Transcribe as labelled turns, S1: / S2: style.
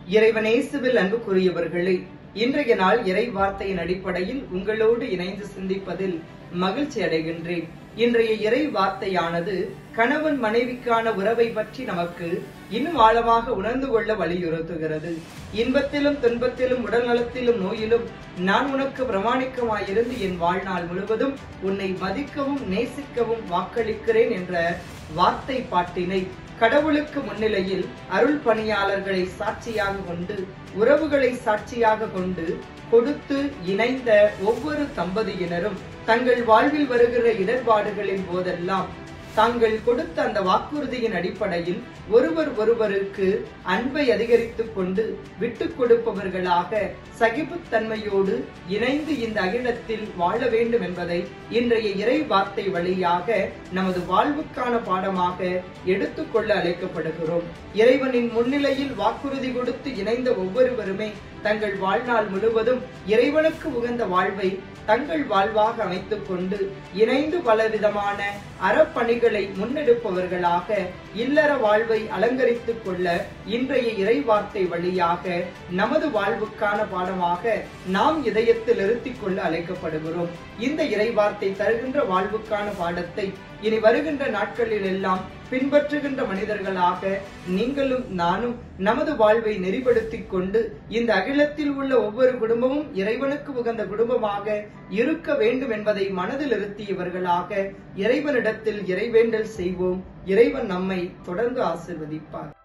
S1: இறைவனேசுவில் அன்புக்குரியவர்களே, இன்றைய நாள் இறை வார்த்தையின் அடிப்படையில் உங்களோடு இணைந்து சிந்திப்பதில் மகிழ்ச்சி அடைகின்றேன். இன்றைய இறை வார்த்தையானது கணவன் மனைவிக்கான உறவை பற்றி நமக்கு இன்னும் ஆழமாக உணர்ந்து கொள்ள வலியுறுத்துகிறது. இன்பத்திலும் துன்பத்திலும் உடல் நலத்திலும் நோயிலும் நான் உனக்கு பிரமாணிக்கமாயிருந்து என் வாழ்நாள் முழுவதும் உன்னை மதிக்கவும் நேசிக்கவும் வாக்களிக்கிறேன் என்ற வார்த்தை பாட்டினை கடவுளுக்கு முன்னிலையில் அருள் பணியாளர்களை சாட்சியாக கொண்டு, உறவுகளை சாட்சியாக கொண்டு கொடுத்து இணைந்த ஒவ்வொரு தம்பதியினரும் தங்கள் வாழ்வில் வருகிற இடர்பாடுகளின் போதெல்லாம் தாங்கள் கொடுத்த அந்த வாக்குறுதியின் அடிப்படையில் ஒருவருக்கு அன்பை அதிகரித்துக் கொண்டு விட்டுக் கொடுப்பவர்களாக சகிப்புத்தன்மையோடு இணைந்து இந்த அகிலத்தில் வாழ வேண்டும் என்பதை இன்றைய இறை வார்த்தை வழியாக நமது வாழ்வுக்கான பாடமாக எடுத்துக்கொள்ள அழைக்கப்படுகிறோம். இறைவனின் முன்னிலையில் வாக்குறுதி கொடுத்து இணைந்த ஒவ்வொருவருமே தங்கள் வாழ்நாள் முழுவதும் இறைவனுக்கு உகந்த வாழ்வை தங்கள் வாழ்வாக அமைத்துக் கொண்டு இணைந்து பலவிதமான அறப்பணிகளை முன்னெடுப்பவர்களாக இல்லற வாழ்வை அலங்கரித்துக் கொள்ள இன்றைய இறை வார்த்தை வழியாக நமது வாழ்வுக்கான பாடமாக நாம் இதயத்தில் நிறுத்திக் கொள்ள அழைக்கப்படுகிறோம். இந்த இறை வார்த்தை தருகின்ற வாழ்வுக்கான பாடத்தை இனி வருகின்ற நாட்களில் எல்லாம் பின்பற்றுகின்ற மனிதர்களாக நீங்களும் நானும் நமது வாழ்வை நெறிப்படுத்திக் கொண்டு இந்த அகிலத்தில் உள்ள ஒவ்வொரு குடும்பமும் இறைவனுக்கு உகந்த குடும்பமாக இருக்க வேண்டும் என்பதை மனதில் இருத்தியவர்களாக இறைவனிடத்தில் இறைவேண்டல் செய்வோம். இறைவன் நம்மை தொடர்ந்து ஆசீர்வதிப்பார்.